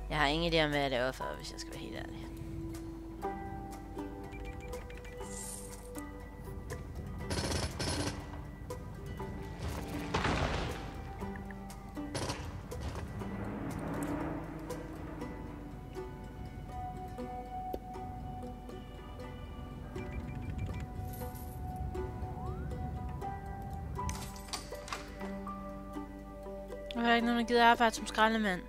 Jeg har ingen idé om, hvad jeg laver for, hvis jeg skal være helt ærlig. Jeg har ikke nogen, der gider arbejde som skraldemand.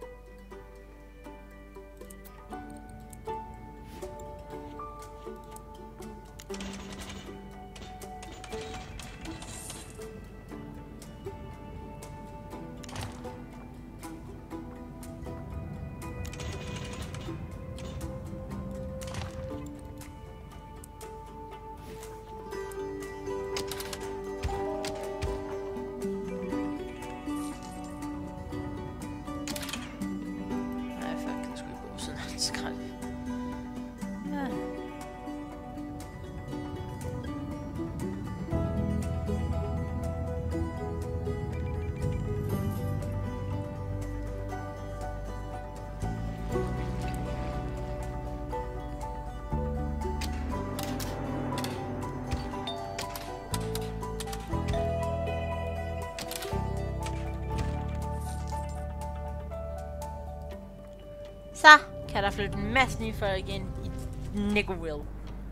Så kan der flytte en masse nye folk ind i Nickerville.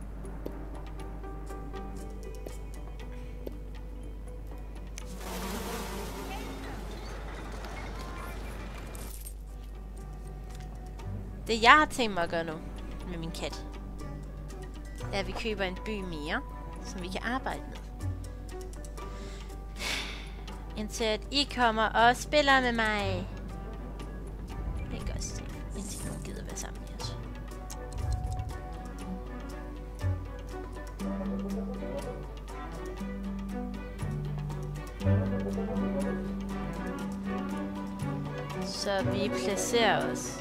Det jeg har tænkt mig at gøre nu med min kat, er at vi køber en by mere, som vi kan arbejde med. Indtil at I kommer og spiller med mig. Det kan også se. Indtil nogen gider være sammen med os. Så vi placerer os.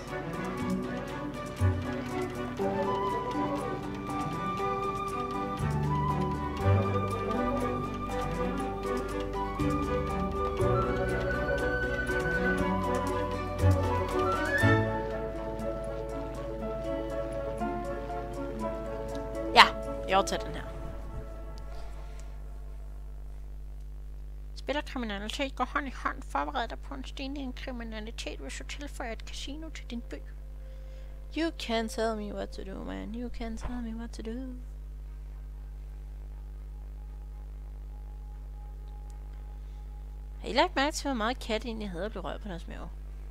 Jeg overtager den her. Spillerkriminalitet går hånd i hånd. Forbered dig på en stigning i kriminalitet, hvis du tilføjer et casino til din by. You can't tell me what to do, man. You can't tell me what to do. Har I lagt mærke til, hvor meget kat egentlig havde at blive rørt på deres mave?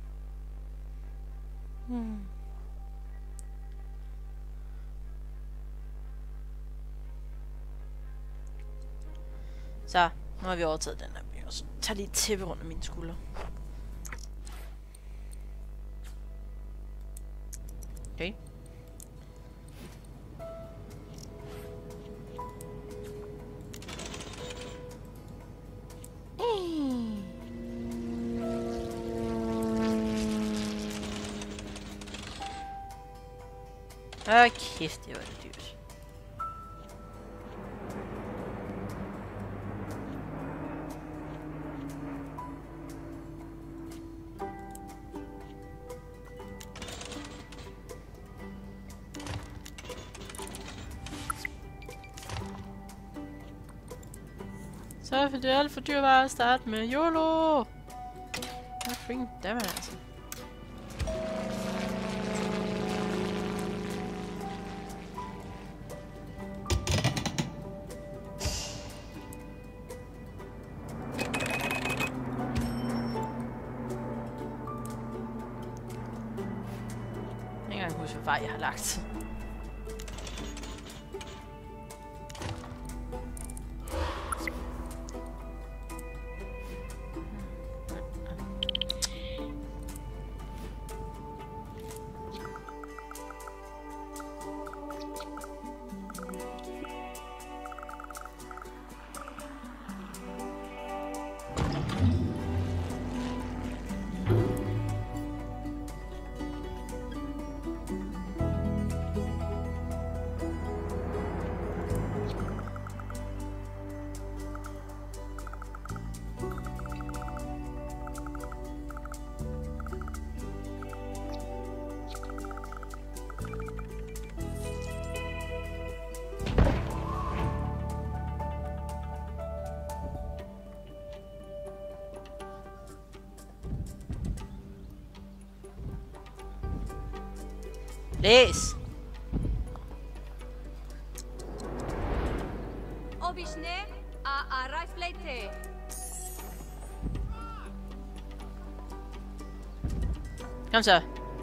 Så, nu har vi overtaget den her by, og så tager lige et tæppe rundt af mine skuldre. Okay. Kæft, det var det dyrt. Så for det er alt for dyrt bare at starte med YOLO! Hvad freaking damn it, altså. Jeg kan ikke engang huske, hvad vej jeg har lagt. Læs! Obishne a riflete. Kom så.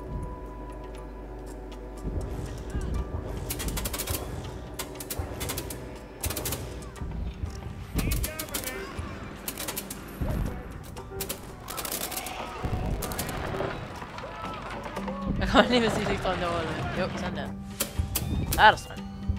Jeg kommer lige med at sige, at det ikke strømte over det. Jo, sådan der. Der er der strøm.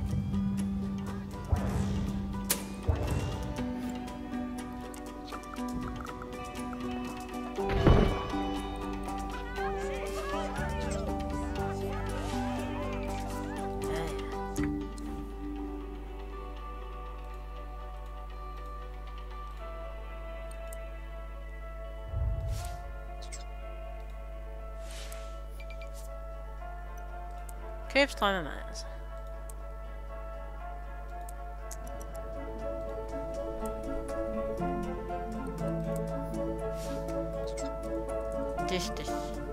Køb strømme, mand, altså. Det.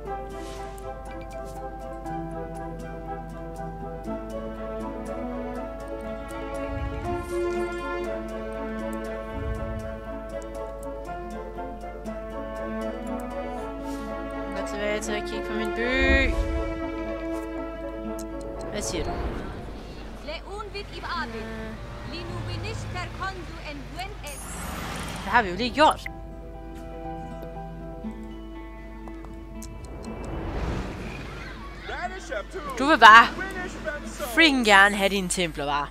Jeg går tilbage til at kigge på min by. Hvad siger du? Det har vi jo lige gjort. Du vil bare freaking gerne have dine templer, bare.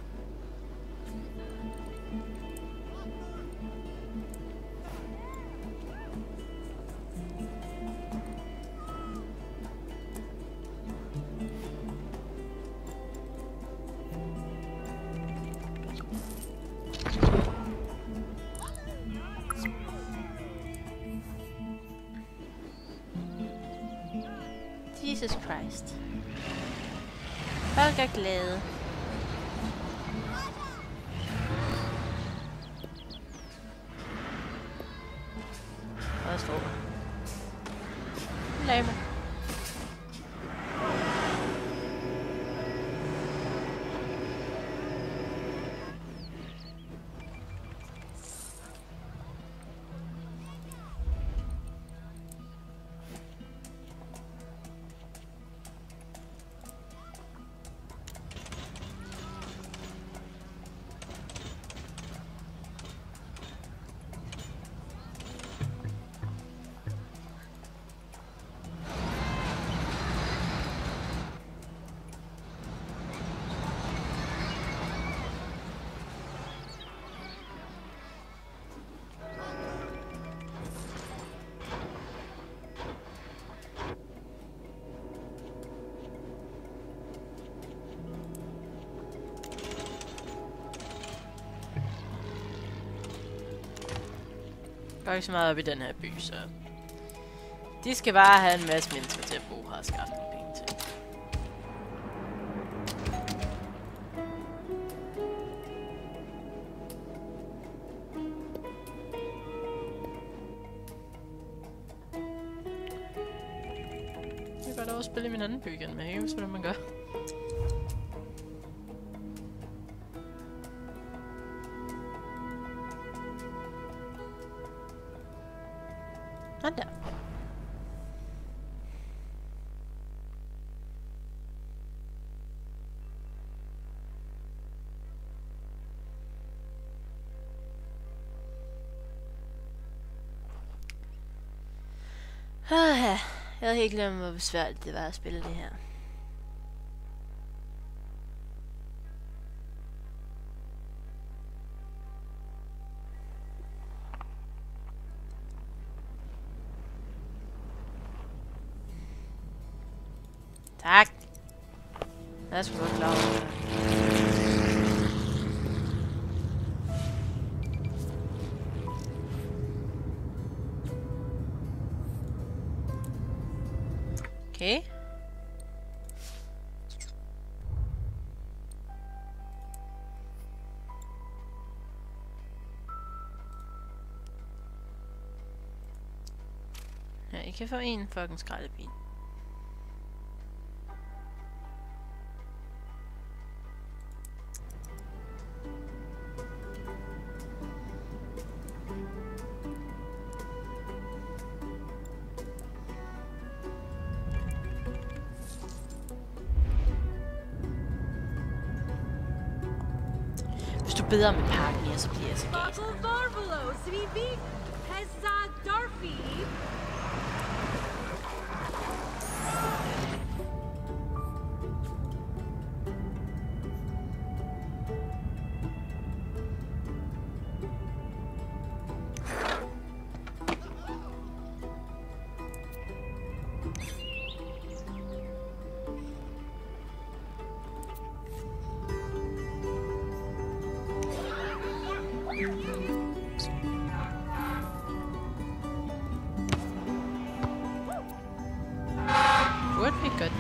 Jesus Christ. Folk er glade. Hvad står der? Lame. Jeg går ikke så meget op i den her by, så... De skal bare have en masse mennesker til at bo her og skaffe nogle penge til. Jeg kan godt også spille i min anden by igen, men jeg kan ikke hvordan man gør. Sådan der. Jeg havde helt glemt, hvor besværligt det var at spille det her. Tak. Jeg skulle godt klar over det. Okay. Ja, I kan få en fucking skraldebil. bedre med pakken mere, så bliver jeg så gas. Would be good.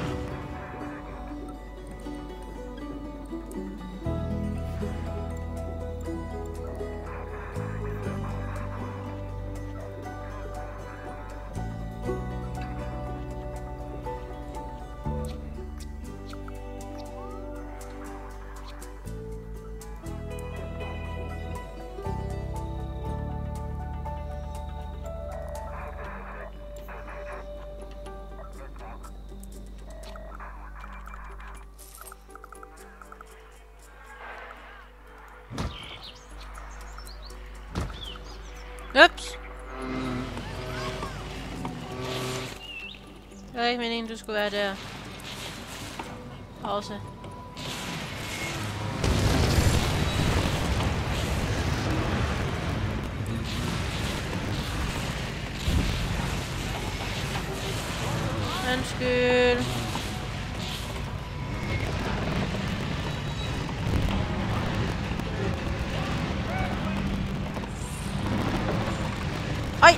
Ups! Det var ikke meningen, du skulle være der. Pause. Undskyld. Oj!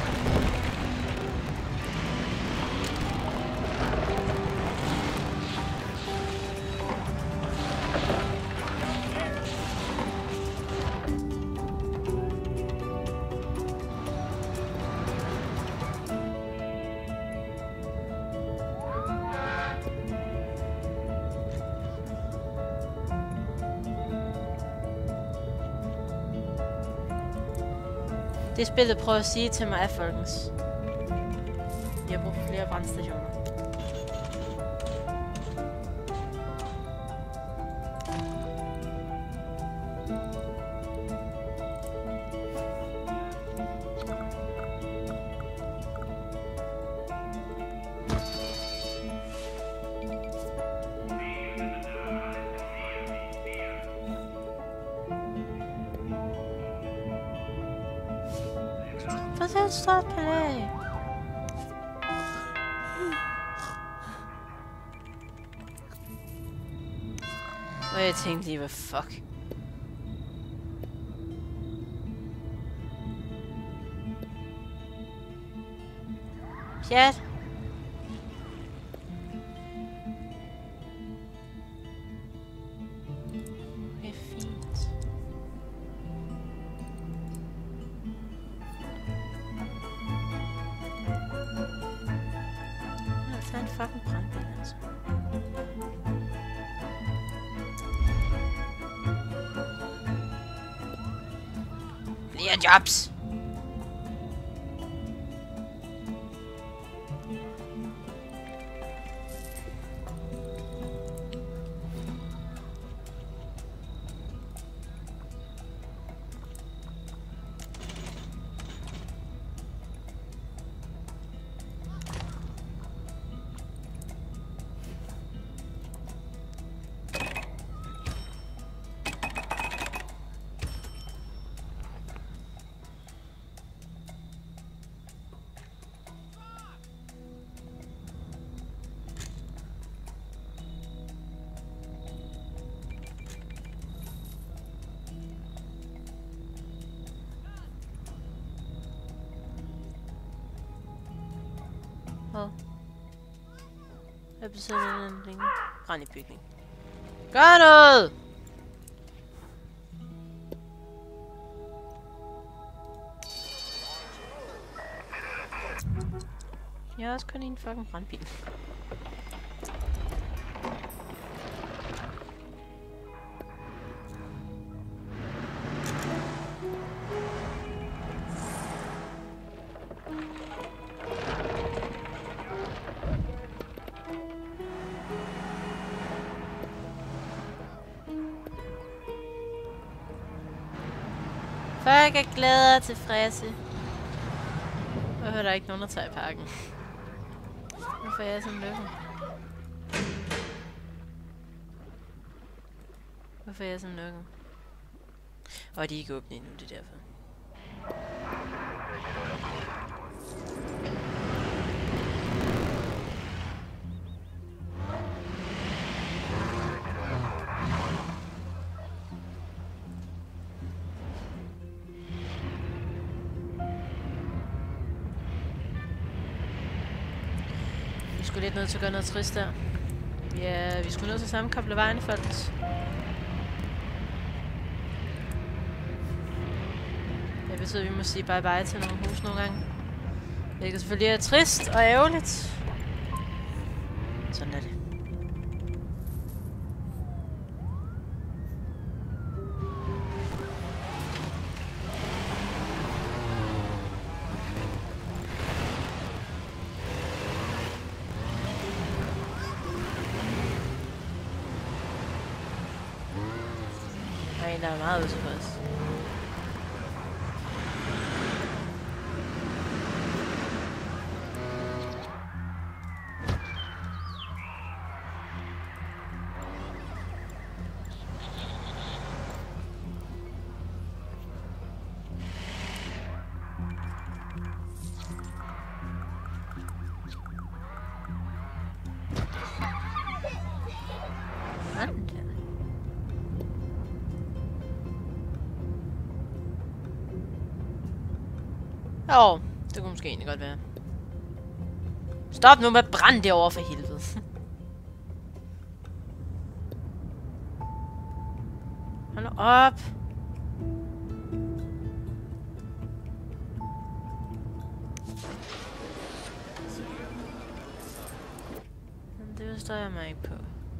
Det spillet prøver at sige til mig, folkens. Jeg har brug for flere brandstationer. Hvad er det stort palæ? Og jeg tænkte lige, hvad fuck? Chat. Det er fint. Det er en fucking brandbil, altså. Flere jobs! Jeg besætter den længe. Rand i bygning. Gør noget! Jeg har også kun en fucking brandbil. Folk er glade og tilfredse. Hvorfor er der ikke nogen, der tager i parken? Hvorfor er jeg sådan lykken? Hvorfor er jeg sådan lykken? Og de er ikke åbne endnu, det er derfor. Vi skulle lidt nødt til at gøre noget trist der. Ja, vi skulle nødt til at sammenkoble vejen i folks. Det betyder, at vi må sige bye bye til nogle hus nogle gange. Hvilket selvfølgelig er trist og ærgerligt. Sådan er det. Der er meget utilfreds. Jo, det kunne måske egentlig godt være. Stop nu med at brænde det over for helvede. Hold nu op. Det forstår jeg mig ikke på.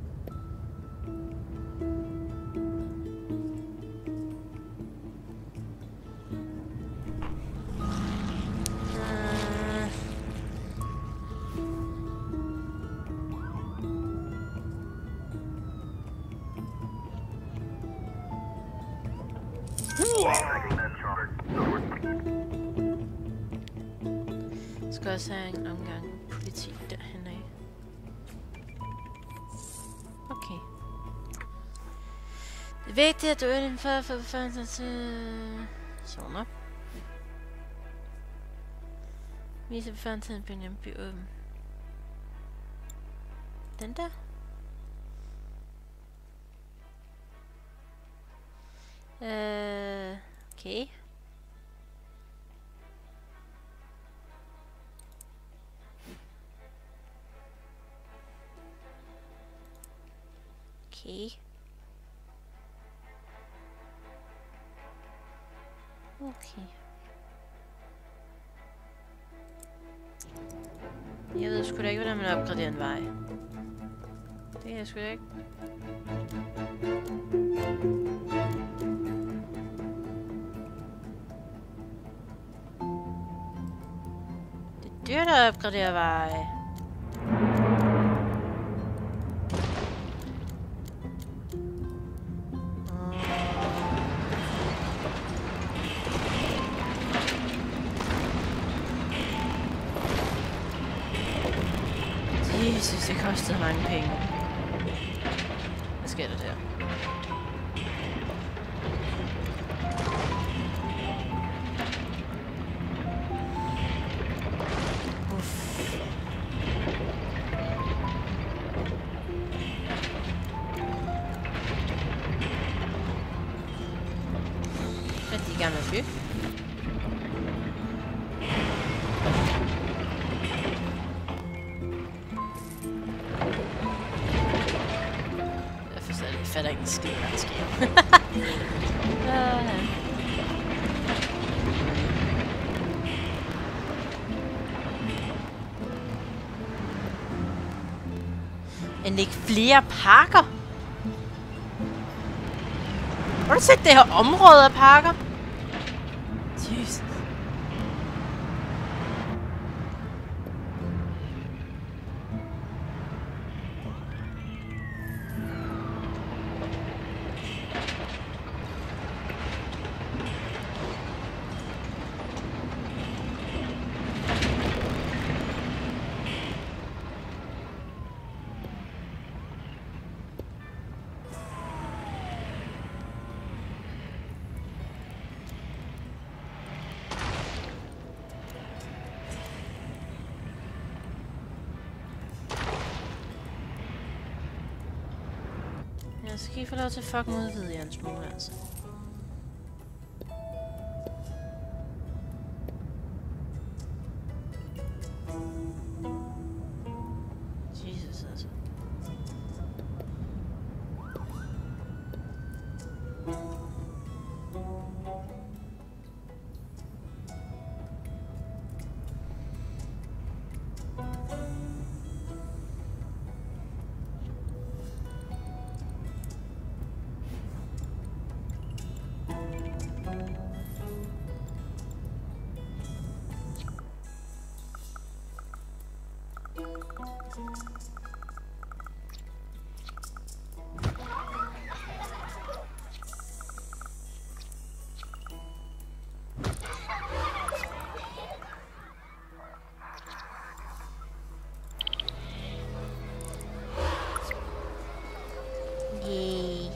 Jeg skal også have en omgang politi derhen af. Okay. Det er vigtigt, at du er den for at få befandt til zoner. Vise befandtheden på en by åben. Den der? Okay. Okay. Okay. Jeg ved sgu da ikke, hvordan man opgraderer en vej. Det kan jeg sgu da ikke. Det er dyrt at opgradere veje. Jesus, det kostede mange penge. Hvad sker der der? Uff. Hvad er de i gang med at bygge? Jeg fatter ikke en skid, hvad der sker. Anlæg flere parker? Har du set det her område af parker? Jesus. så kan I få lov til at fucking udvide jer en smule, altså. Jesus, altså. Yay.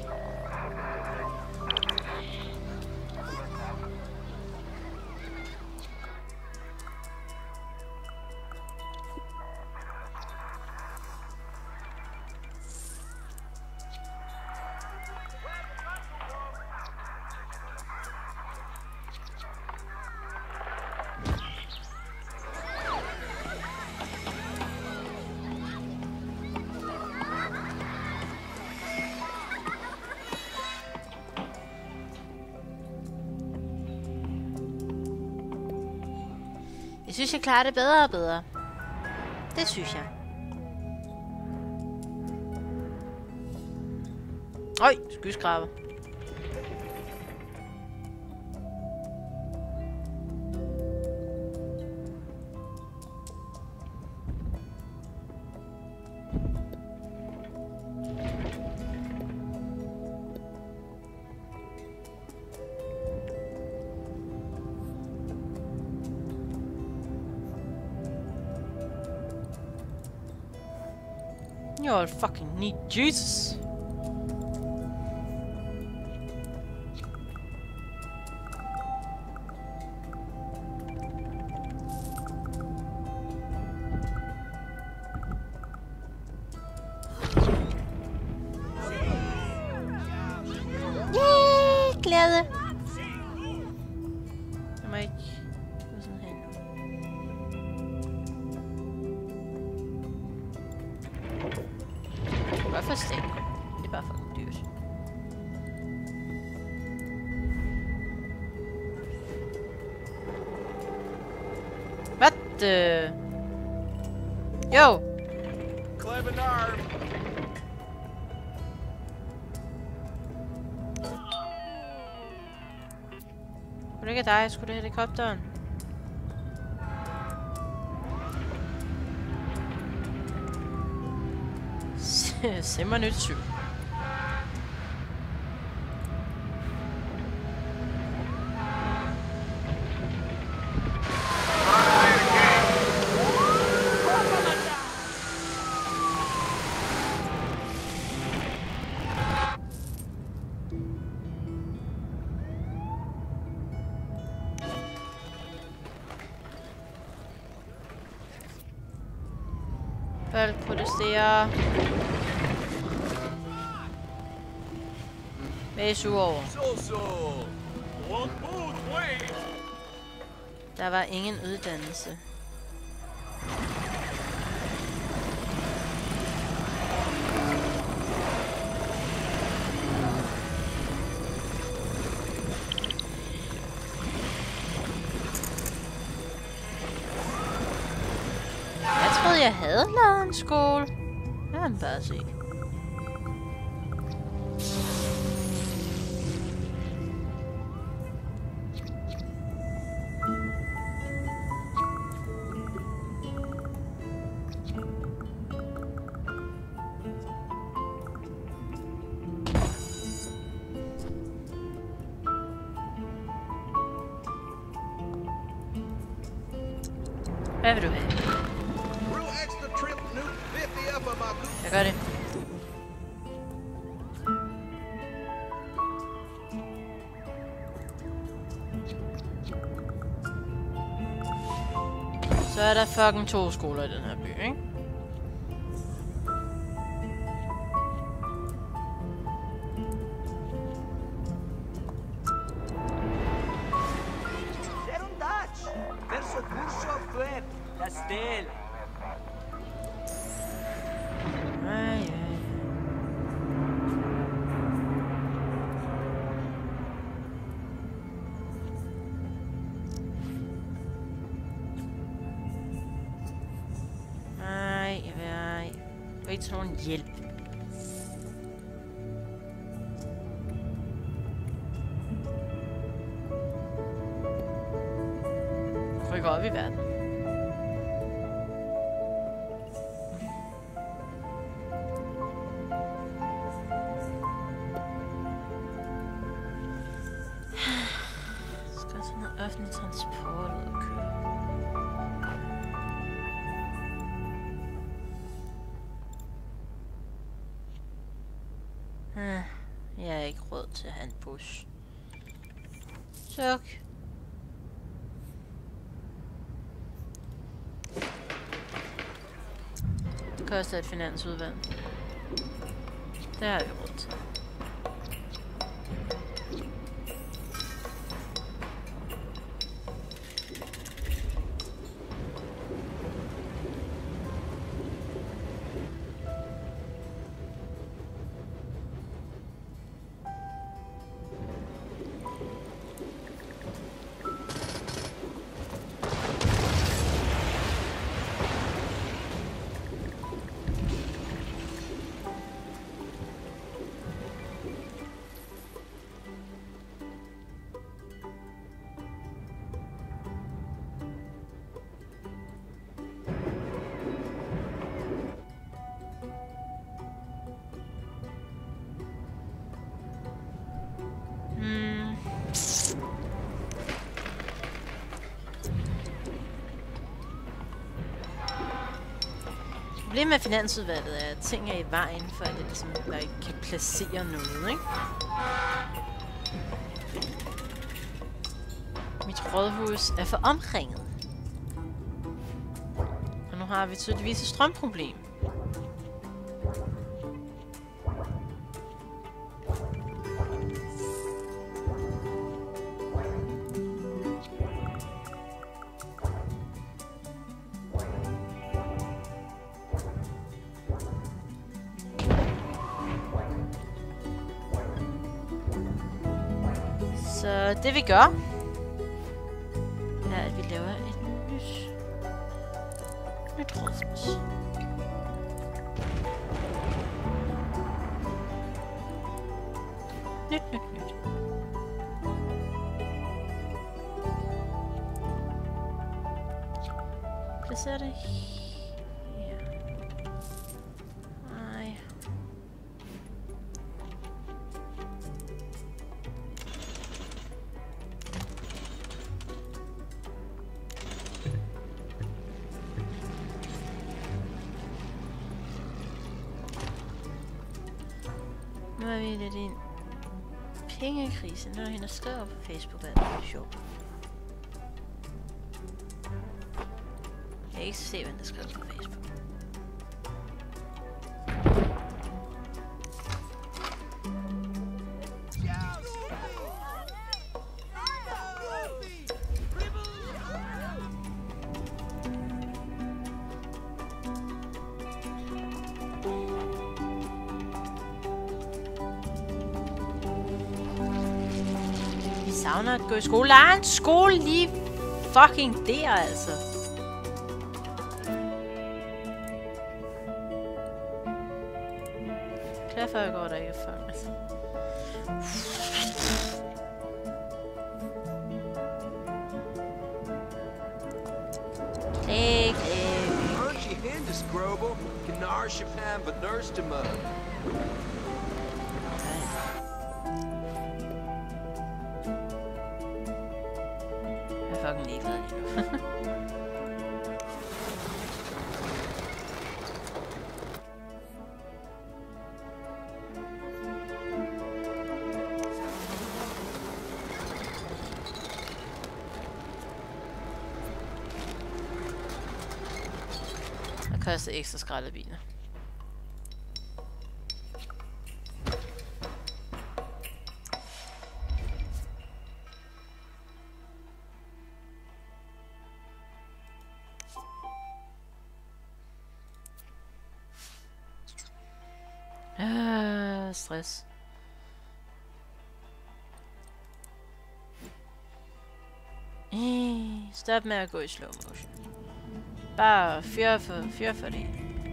Jeg synes, jeg klarer det bedre og bedre. Det synes jeg. Øj, skyskraber. You all fucking need Jesus. Yay, glæde. Jeg må ikke gå sådan her. Hvorfor stik? Det er bare fucking dyrt. What the? Jo! Klebenar! Skulle det ikke have dig? Skulle det helikopteren? Simmer nyt 7. Folk protesterer. Hvad er sur over? Der var ingen uddannelse. Jeg troede, jeg havde lavet en skole. Jeg har bare se. Hvad vil du have? Jeg gør det. Så er der fucking 2 skoler i den her by, ikke? del. Ej. Jeg vil ikke tage nogen hjælp. Rykker op i verden. Skal sådan noget offentlig transport ud og køre. Jeg har ikke råd til at have en bus. Tak. Det koster et finansudvalg. Det har vi råd til. Problemet med finansudvalget er, at ting er i vejen, for at det ligesom ikke kan placere noget, ikke? Mit rådhus er for omringet. Og nu har vi tydeligvis et strømproblem. Så det vi gør, er at vi laver et nyt rådhus. Nyt. Placer det her. Nej. Nu er vi lidt i en pengekrise. Nu er hende skrevet på Facebook, at det er sjovt. Jeg kan ikke se, hvad der skrev på Facebook. Vi savner at gå i skole. Der er en skole lige fucking der, altså. Derfor jeg går der ikke for mig. Klik. Archie Hindus Grobel, Kanar Chapam, but nurse to mud. Jeg er fucking ligeglad lige nu. Det koster ekstra skraldebiler. have stress. Stop med at gå i slow motion. Bare fyr for det.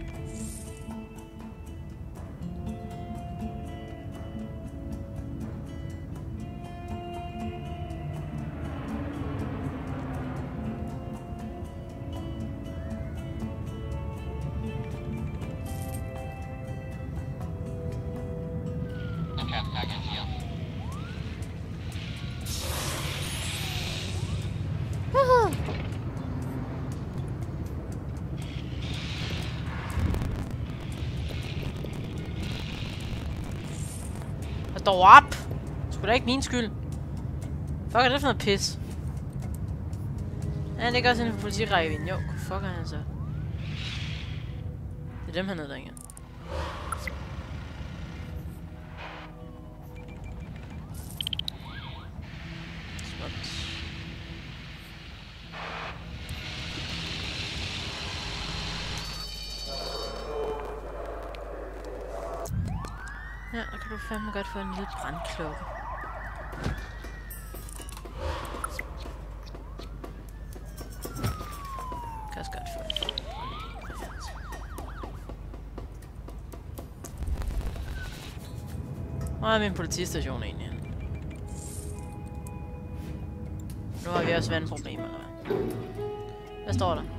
Dog op! Sgu da ikke min skyld. Fuck, er det for noget pis? Ja, det gør sådan en politirækkevind. Jo, fuck er han så? Det er dem hernede, der igen. Smukt. Ja, der kan du fandme godt få en lille brandklokke. Kan også godt få det. Hvor er min politistation egentlig? Nu har vi også vandproblemer, eller hvad? Hvad står der?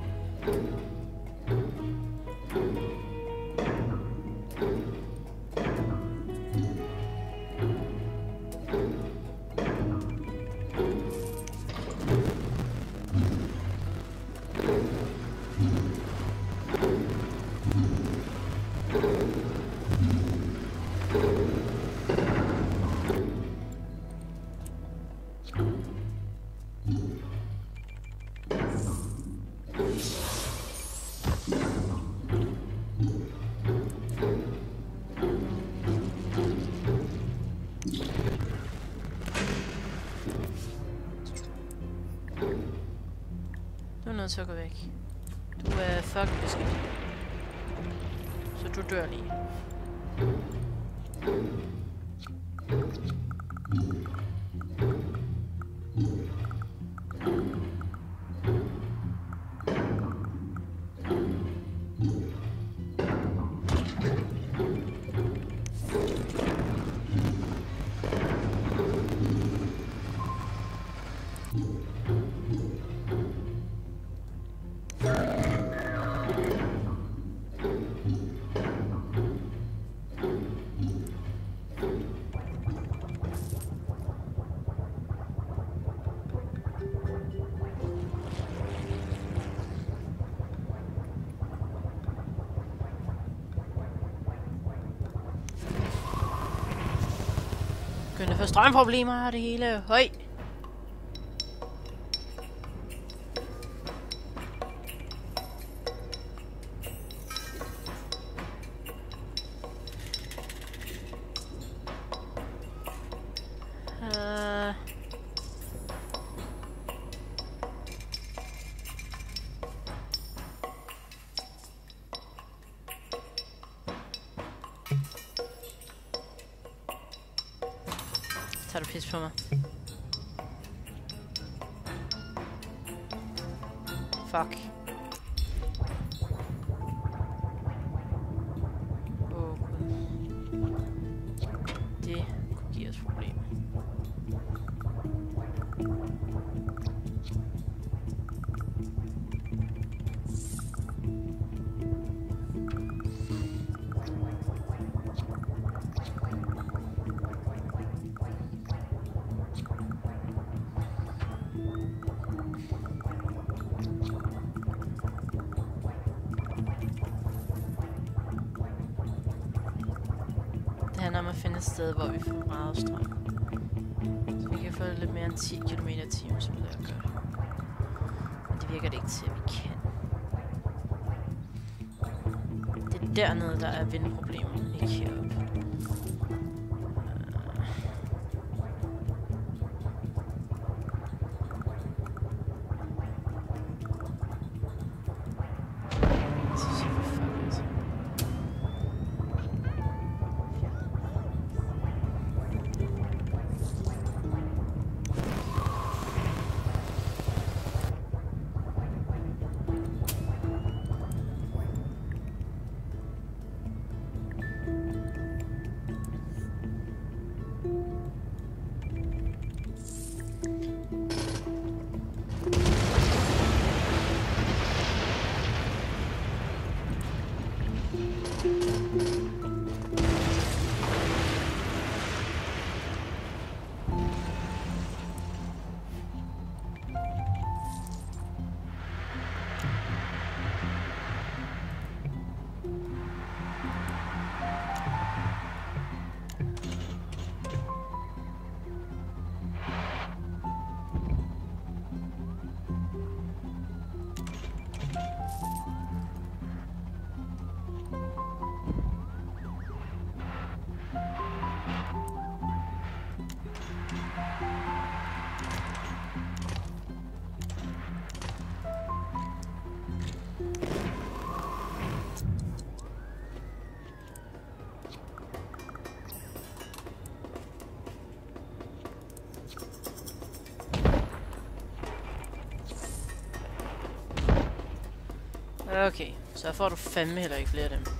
Du er nødt til at gå væk. Du er fucking beskidt. Så du dør lige. Begynder at få strømproblemer og det hele. Høj! Tager du pis på mig? Fuck. Åh, Gud. Det kunne give os problemer. Det handler om at finde et sted, hvor vi får meget strøm. Så vi kan få lidt mere end 10 km/t, som det der gør. Men det virker det ikke til, at vi kan. Det er dernede, der er vindproblemer, ikke heroppe. Okay, så får du fandme heller ikke flere af dem.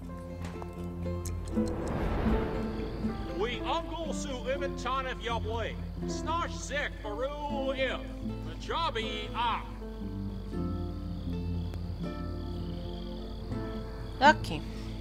We uncle su imitan of yobway. Snosh zek baru if. Majabi ah. Okay.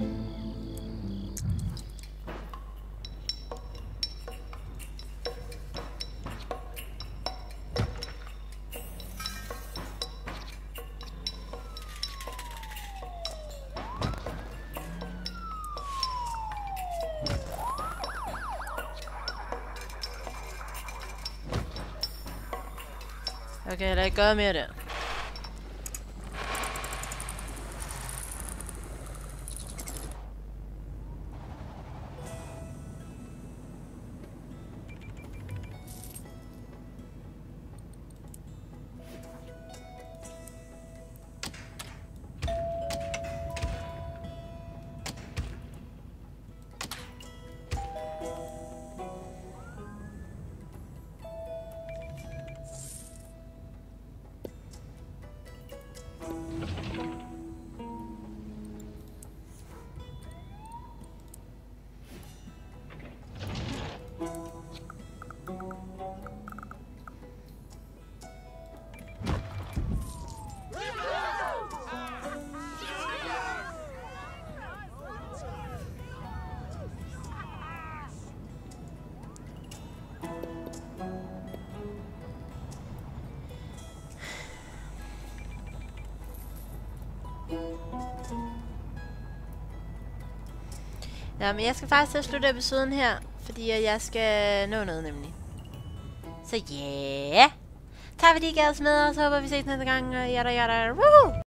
Okay, lad gøre mere der. Ja, men jeg skal faktisk til at slutte episoden her, fordi jeg skal nå noget nemlig. Så ja, tak fordi I gad os med, og så håber vi ses næste gang, og yada yada, woohoo!